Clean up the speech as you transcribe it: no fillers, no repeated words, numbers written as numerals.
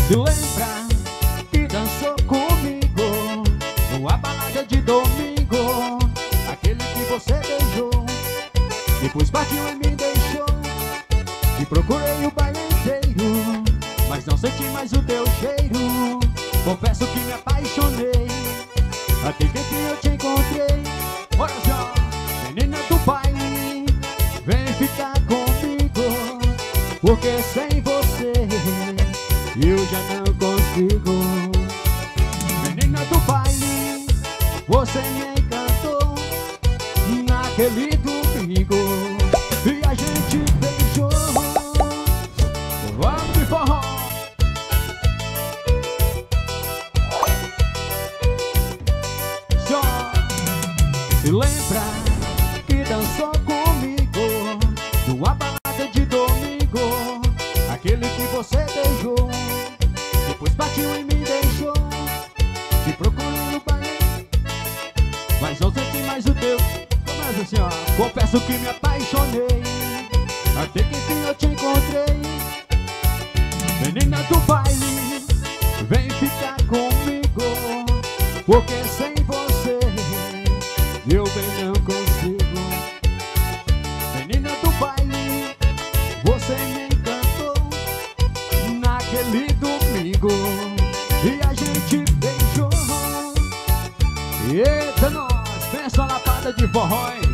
Se lembra que dançou comigo numa balada de domingo, aquele que você beijou, depois partiu e me deixou. E procurei o baile inteiro, mas não senti mais o teu cheiro. Confesso que me apaixonei até que enfim eu te encontrei. Olha só, menina do baile, vem ficar comigo, porque sem você eu já não consigo. Menina do baile, você me encantou naquele domingo e a gente beijou. Vamos de forró. Só se lembra que dançou comigo numa balada de domingo, aquele que você beijou, depois partiu e me deixou. Te procurei no baile, mas não senti mais o teu. Começa assim, ó. Confesso que me apaixonei até que enfim eu te encontrei. Menina do baile, vem ficar comigo, porque sem você eu bem não consigo. Menina do baile, você me encantou naquele domingo e a gente beijou. Eita, nós, pensa na lapada de forró, hein?